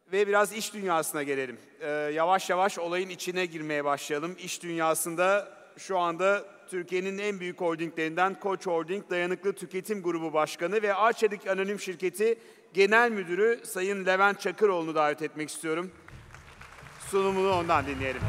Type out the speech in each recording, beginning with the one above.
ve biraz iş dünyasına gelelim. Yavaş yavaş olayın içine girmeye başlayalım. İş dünyasında şu anda Türkiye'nin en büyük holdinglerinden Koç Holding Dayanıklı Tüketim Grubu Başkanı ve Arçelik Anonim Şirketi Genel Müdürü Sayın Levent Çakıroğlu'nu davet etmek istiyorum. Sunumunu ondan dinleyelim.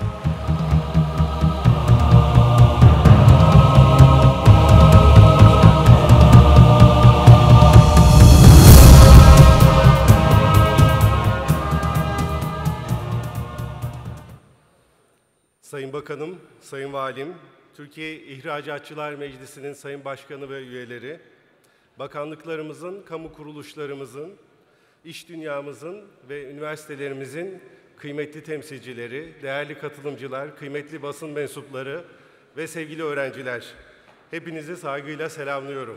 Sayın Bakanım, Sayın Valim, Türkiye İhracatçılar Meclisi'nin Sayın Başkanı ve üyeleri, bakanlıklarımızın, kamu kuruluşlarımızın, iş dünyamızın ve üniversitelerimizin kıymetli temsilcileri, değerli katılımcılar, kıymetli basın mensupları ve sevgili öğrenciler, hepinizi saygıyla selamlıyorum.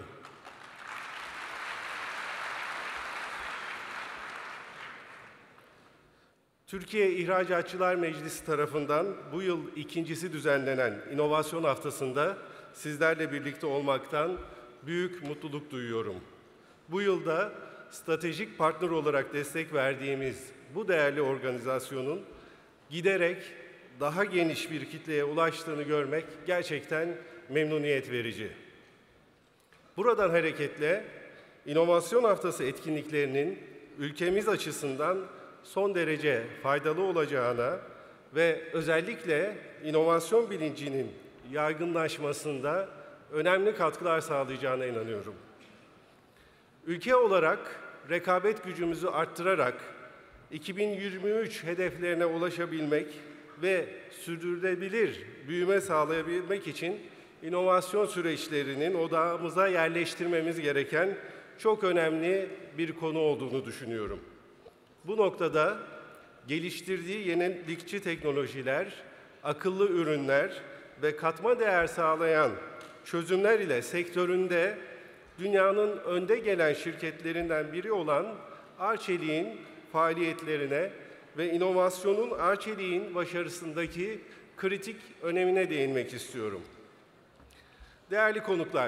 Türkiye İhracatçılar Meclisi tarafından bu yıl ikincisi düzenlenen İnovasyon Haftası'nda sizlerle birlikte olmaktan büyük mutluluk duyuyorum. Bu yılda stratejik partner olarak destek verdiğimiz bu değerli organizasyonun giderek daha geniş bir kitleye ulaştığını görmek gerçekten memnuniyet verici. Buradan hareketle İnovasyon Haftası etkinliklerinin ülkemiz açısından son derece faydalı olacağına ve özellikle inovasyon bilincinin yaygınlaşmasında önemli katkılar sağlayacağına inanıyorum. Ülke olarak rekabet gücümüzü arttırarak 2023 hedeflerine ulaşabilmek ve sürdürülebilir büyüme sağlayabilmek için inovasyon süreçlerinin odağımıza yerleştirmemiz gereken çok önemli bir konu olduğunu düşünüyorum. Bu noktada geliştirdiği yenilikçi teknolojiler, akıllı ürünler ve katma değer sağlayan çözümler ile sektöründe dünyanın önde gelen şirketlerinden biri olan Arçelik'in faaliyetlerine ve inovasyonun Arçelik'in başarısındaki kritik önemine değinmek istiyorum. Değerli konuklar,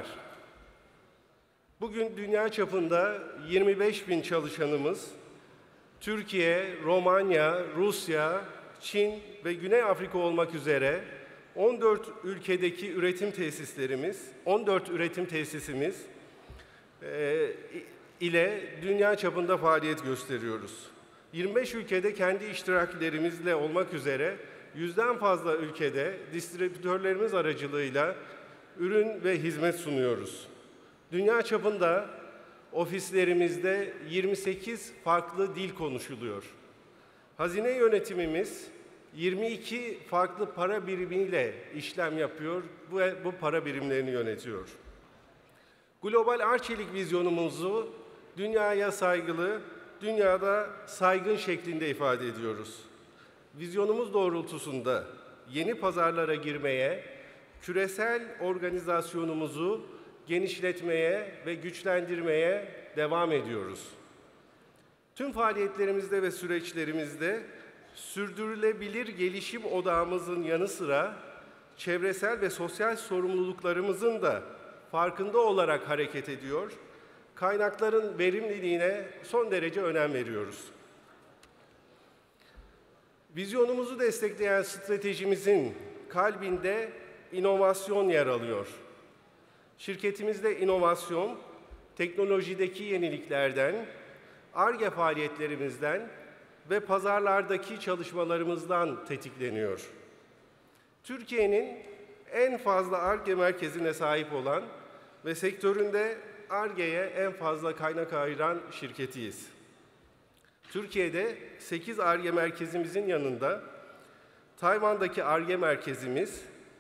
bugün dünya çapında 25.000 çalışanımız, Türkiye, Romanya, Rusya, Çin ve Güney Afrika olmak üzere 14 ülkedeki üretim tesislerimiz, 14 üretim tesisimiz ile dünya çapında faaliyet gösteriyoruz. 25 ülkede kendi iştiraklerimizle olmak üzere 100'den fazla ülkede distribütörlerimiz aracılığıyla ürün ve hizmet sunuyoruz. Dünya çapında ofislerimizde 28 farklı dil konuşuluyor. Hazine yönetimimiz 22 farklı para birimiyle işlem yapıyor ve bu para birimlerini yönetiyor. Global Arçelik vizyonumuzu dünyaya saygılı, dünyada saygın şeklinde ifade ediyoruz. Vizyonumuz doğrultusunda yeni pazarlara girmeye, küresel organizasyonumuzu genişletmeye ve güçlendirmeye devam ediyoruz. Tüm faaliyetlerimizde ve süreçlerimizde sürdürülebilir gelişim odağımızın yanı sıra çevresel ve sosyal sorumluluklarımızın da farkında olarak hareket ediyor, kaynakların verimliliğine son derece önem veriyoruz. Vizyonumuzu destekleyen stratejimizin kalbinde inovasyon yer alıyor. Şirketimizde inovasyon, teknolojideki yeniliklerden, Ar-Ge faaliyetlerimizden ve pazarlardaki çalışmalarımızdan tetikleniyor. Türkiye'nin en fazla Ar-Ge merkezine sahip olan ve sektöründe Ar-Ge'ye en fazla kaynak ayıran şirketiyiz. Türkiye'de 8 Ar-Ge merkezimizin yanında Tayvan'daki Ar-Ge merkezimiz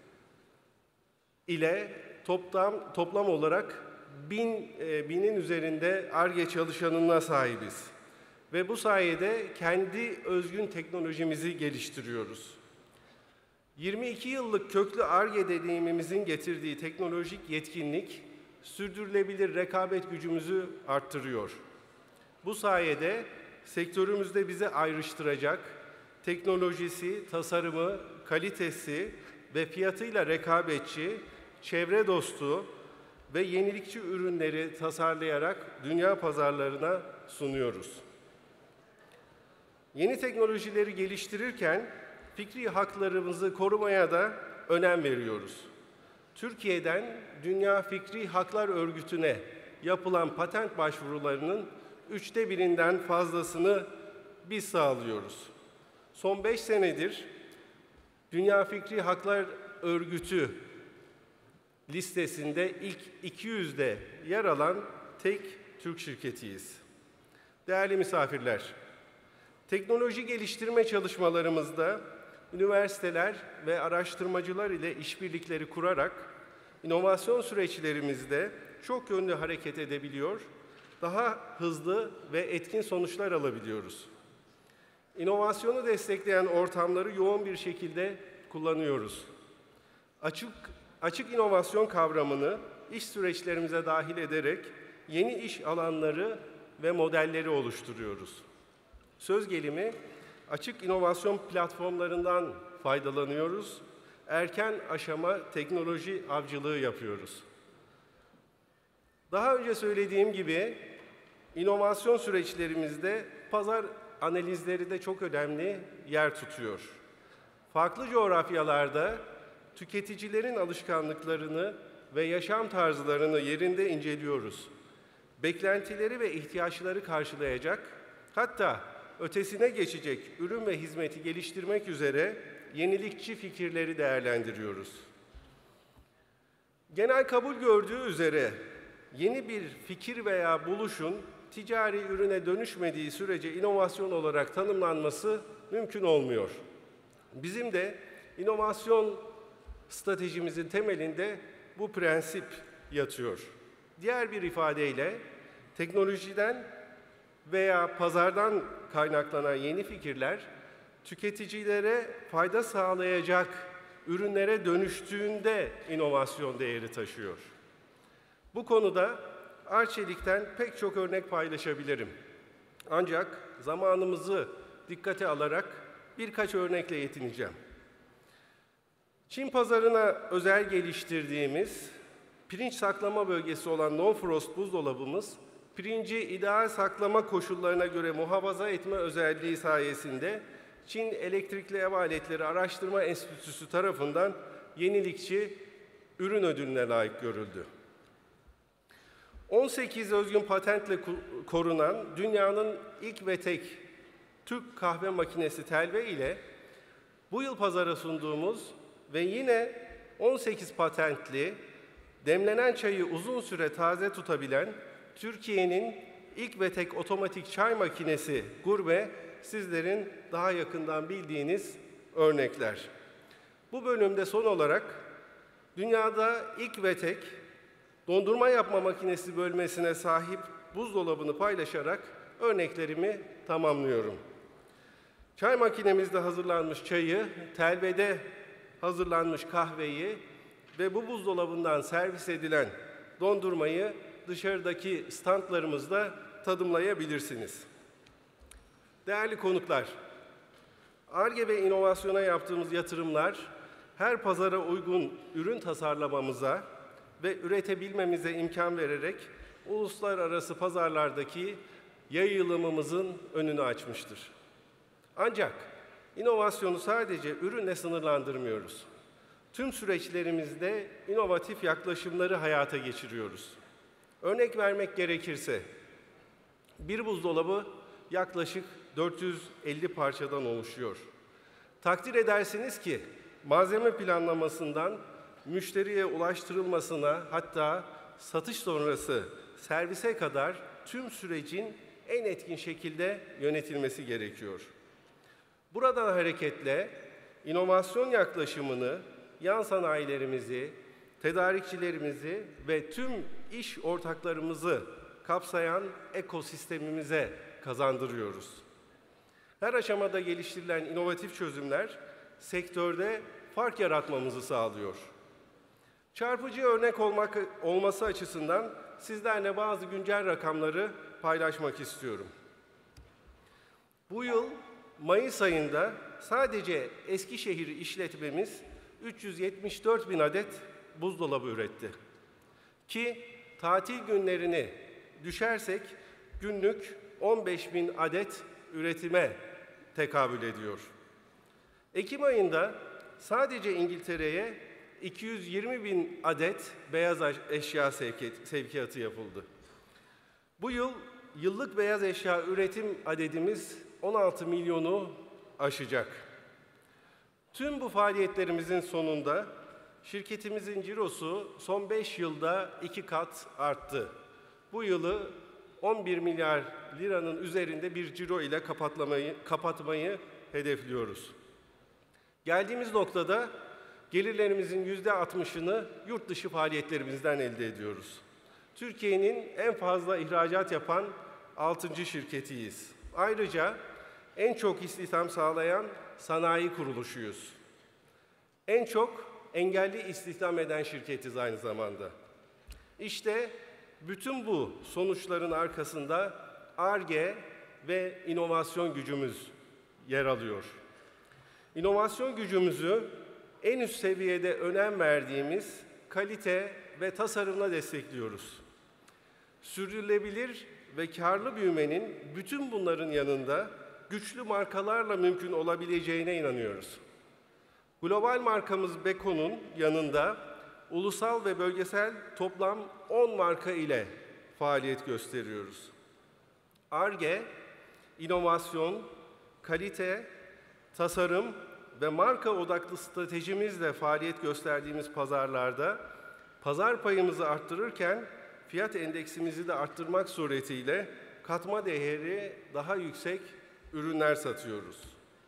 ile toplam olarak binin üzerinde Ar-Ge çalışanına sahibiz. Ve bu sayede kendi özgün teknolojimizi geliştiriyoruz. 22 yıllık köklü Ar-Ge deneyimimizin getirdiği teknolojik yetkinlik, sürdürülebilir rekabet gücümüzü arttırıyor. Bu sayede sektörümüzde bizi ayrıştıracak, teknolojisi, tasarımı, kalitesi ve fiyatıyla rekabetçi, çevre dostu ve yenilikçi ürünleri tasarlayarak dünya pazarlarına sunuyoruz. Yeni teknolojileri geliştirirken fikri haklarımızı korumaya da önem veriyoruz. Türkiye'den Dünya Fikri Haklar Örgütü'ne yapılan patent başvurularının 1/3'ünden fazlasını biz sağlıyoruz. Son 5 senedir Dünya Fikri Haklar Örgütü listesinde ilk 200'de yer alan tek Türk şirketiyiz. Değerli misafirler, teknoloji geliştirme çalışmalarımızda üniversiteler ve araştırmacılar ile işbirlikleri kurarak inovasyon süreçlerimizde çok yönlü hareket edebiliyor, daha hızlı ve etkin sonuçlar alabiliyoruz. İnovasyonu destekleyen ortamları yoğun bir şekilde kullanıyoruz. Açık inovasyon kavramını iş süreçlerimize dahil ederek yeni iş alanları ve modelleri oluşturuyoruz. Söz gelimi, açık inovasyon platformlarından faydalanıyoruz, erken aşama teknoloji avcılığı yapıyoruz. Daha önce söylediğim gibi, inovasyon süreçlerimizde pazar analizleri de çok önemli yer tutuyor. Farklı coğrafyalarda tüketicilerin alışkanlıklarını ve yaşam tarzlarını yerinde inceliyoruz. Beklentileri ve ihtiyaçları karşılayacak, hatta ötesine geçecek ürün ve hizmeti geliştirmek üzere yenilikçi fikirleri değerlendiriyoruz. Genel kabul gördüğü üzere yeni bir fikir veya buluşun ticari ürüne dönüşmediği sürece inovasyon olarak tanımlanması mümkün olmuyor. Bizim de inovasyon stratejimizin temelinde bu prensip yatıyor. Diğer bir ifadeyle teknolojiden veya pazardan kaynaklanan yeni fikirler tüketicilere fayda sağlayacak ürünlere dönüştüğünde inovasyon değeri taşıyor. Bu konuda Arçelik'ten pek çok örnek paylaşabilirim. Ancak zamanımızı dikkate alarak birkaç örnekle yetineceğim. Çin pazarına özel geliştirdiğimiz pirinç saklama bölgesi olan No Frost buzdolabımız, pirinci ideal saklama koşullarına göre muhafaza etme özelliği sayesinde Çin Elektrikli Ev Aletleri Araştırma Enstitüsü tarafından yenilikçi ürün ödülüne layık görüldü. 18 özgün patentle korunan dünyanın ilk ve tek Türk kahve makinesi Telve ile bu yıl pazara sunduğumuz ve yine 18 patentli demlenen çayı uzun süre taze tutabilen Türkiye'nin ilk ve tek otomatik çay makinesi Gurbe, sizlerin daha yakından bildiğiniz örnekler. Bu bölümde son olarak dünyada ilk ve tek dondurma yapma makinesi bölmesine sahip buzdolabını paylaşarak örneklerimi tamamlıyorum. Çay makinemizde hazırlanmış çayı, Telve'de hazırlanmış kahveyi ve bu buzdolabından servis edilen dondurmayı dışarıdaki standlarımızda tadımlayabilirsiniz. Değerli konuklar, Ar-Ge ve inovasyona yaptığımız yatırımlar her pazara uygun ürün tasarlamamıza ve üretebilmemize imkan vererek uluslararası pazarlardaki yayılımımızın önünü açmıştır. Ancak inovasyonu sadece ürünle sınırlandırmıyoruz. Tüm süreçlerimizde inovatif yaklaşımları hayata geçiriyoruz. Örnek vermek gerekirse, bir buzdolabı yaklaşık 450 parçadan oluşuyor. Takdir edersiniz ki malzeme planlamasından müşteriye ulaştırılmasına, hatta satış sonrası servise kadar tüm sürecin en etkin şekilde yönetilmesi gerekiyor. Buradan hareketle inovasyon yaklaşımını yan sanayilerimizi, tedarikçilerimizi ve tüm iş ortaklarımızı kapsayan ekosistemimize kazandırıyoruz. Her aşamada geliştirilen inovatif çözümler sektörde fark yaratmamızı sağlıyor. Çarpıcı örnek olması açısından sizlerle bazı güncel rakamları paylaşmak istiyorum. Bu yıl Mayıs ayında sadece Eskişehir işletmemiz 374 bin adet buzdolabı üretti. Ki tatil günlerini düşersek günlük 15 bin adet üretime tekabül ediyor. Ekim ayında sadece İngiltere'ye 220 bin adet beyaz eşya sevkiyatı yapıldı. Bu yıl yıllık beyaz eşya üretim adedimiz 16 milyonu aşacak. Tüm bu faaliyetlerimizin sonunda şirketimizin cirosu son 5 yılda 2 kat arttı. Bu yılı 11 milyar liranın üzerinde bir ciro ile kapatmayı hedefliyoruz. Geldiğimiz noktada gelirlerimizin %60'ını yurt dışı faaliyetlerimizden elde ediyoruz. Türkiye'nin en fazla ihracat yapan 6. şirketiyiz. Ayrıca en çok istihdam sağlayan sanayi kuruluşuyuz. En çok engelli istihdam eden şirketiz aynı zamanda. İşte bütün bu sonuçların arkasında Ar-Ge ve inovasyon gücümüz yer alıyor. İnovasyon gücümüzü en üst seviyede önem verdiğimiz kalite ve tasarımla destekliyoruz. Sürdürülebilir ve karlı büyümenin bütün bunların yanında güçlü markalarla mümkün olabileceğine inanıyoruz. Global markamız Beko'nun yanında ulusal ve bölgesel toplam 10 marka ile faaliyet gösteriyoruz. Ar-Ge, inovasyon, kalite, tasarım ve marka odaklı stratejimizle faaliyet gösterdiğimiz pazarlarda pazar payımızı arttırırken fiyat endeksimizi de arttırmak suretiyle katma değeri daha yüksek ürünler satıyoruz.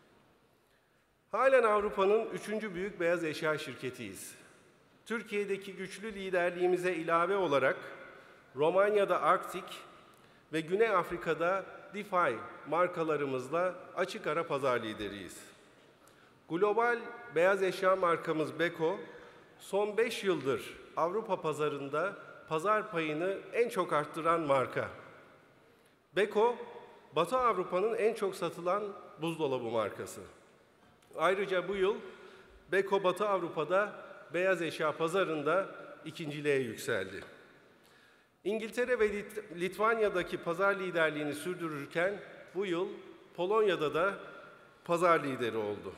Halen Avrupa'nın 3. büyük beyaz eşya şirketiyiz. Türkiye'deki güçlü liderliğimize ilave olarak Romanya'da Arctic ve Güney Afrika'da Defy markalarımızla açık ara pazar lideriyiz. Global beyaz eşya markamız Beko, son 5 yıldır Avrupa pazarında pazar payını en çok arttıran marka. Beko, Batı Avrupa'nın en çok satılan buzdolabı markası. Ayrıca bu yıl Beko Batı Avrupa'da beyaz eşya pazarında ikinciliğe yükseldi. İngiltere ve Litvanya'daki pazar liderliğini sürdürürken bu yıl Polonya'da da pazar lideri oldu.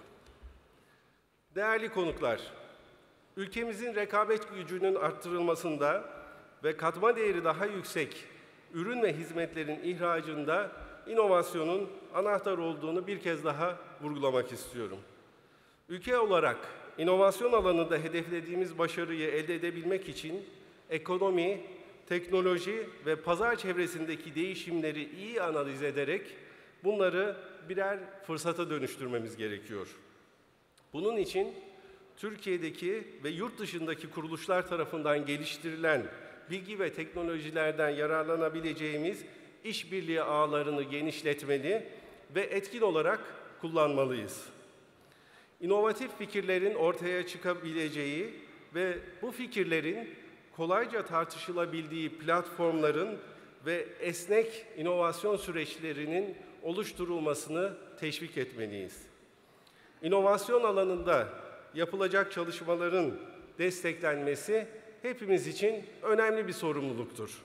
Değerli konuklar, ülkemizin rekabet gücünün arttırılmasında ve katma değeri daha yüksek ürün ve hizmetlerin ihracında inovasyonun anahtar olduğunu bir kez daha vurgulamak istiyorum. Ülke olarak inovasyon alanında hedeflediğimiz başarıyı elde edebilmek için ekonomi, teknoloji ve pazar çevresindeki değişimleri iyi analiz ederek bunları birer fırsata dönüştürmemiz gerekiyor. Bunun için Türkiye'deki ve yurt dışındaki kuruluşlar tarafından geliştirilen bilgi ve teknolojilerden yararlanabileceğimiz işbirliği ağlarını genişletmeli ve etkin olarak kullanmalıyız. İnovatif fikirlerin ortaya çıkabileceği ve bu fikirlerin kolayca tartışılabildiği platformların ve esnek inovasyon süreçlerinin oluşturulmasını teşvik etmeliyiz. İnovasyon alanında yapılacak çalışmaların desteklenmesi hepimiz için önemli bir sorumluluktur.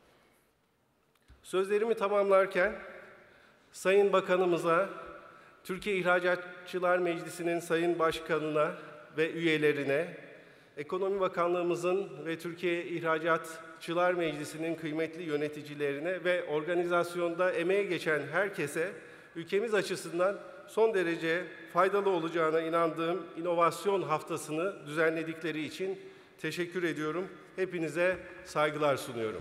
Sözlerimi tamamlarken Sayın Bakanımıza, Türkiye İhracatçılar Meclisi'nin Sayın Başkanı'na ve üyelerine, Ekonomi Bakanlığımızın ve Türkiye İhracatçılar Meclisi'nin kıymetli yöneticilerine ve organizasyonda emeği geçen herkese ülkemiz açısından son derece faydalı olacağına inandığım inovasyon haftasını düzenledikleri için teşekkür ediyorum. Hepinize saygılar sunuyorum.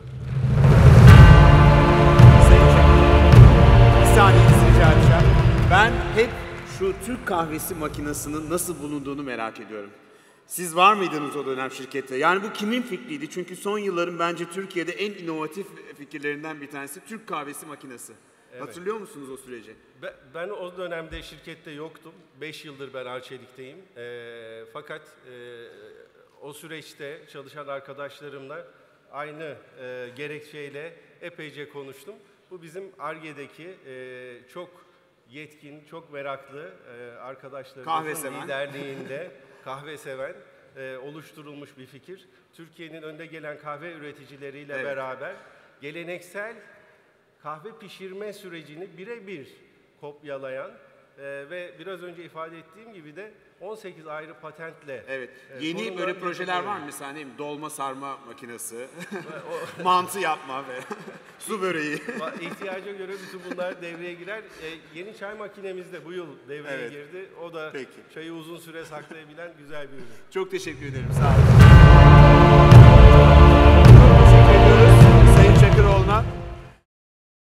Bir saniyenizi rica edeceğim. Ben hep şu Türk kahvesi makinesinin nasıl bulunduğunu merak ediyorum. Siz var mıydınız o dönem şirkette? Yani bu kimin fikriydi? Çünkü son yılların bence Türkiye'de en inovatif fikirlerinden bir tanesi Türk kahvesi makinesi. Evet. Hatırlıyor musunuz o süreci? Ben o dönemde şirkette yoktum. 5 yıldır ben Arçelik'teyim. Fakat o süreçte çalışan arkadaşlarımla aynı gerekçeyle epeyce konuştum. Bu bizim Ar-Ge'deki çok yetkin, çok meraklı arkadaşlarımızın liderliğinde kahve seven oluşturulmuş bir fikir. Türkiye'nin önde gelen kahve üreticileriyle beraber geleneksel kahve pişirme sürecini birebir kopyalayan Ve biraz önce ifade ettiğim gibi de 18 ayrı patentle. Evet. Yeni sorunlar böyle projeler var getiriyor. mı mesela, ne bileyim, dolma sarma makinesi, mantı yapma ve su böreği. İhtiyaca göre bütün bunlar devreye girer. Yeni çay makinemiz de bu yıl devreye girdi. O da Peki. çayı uzun süre saklayabilen güzel bir ürün. Çok teşekkür ederim. Sağ olun.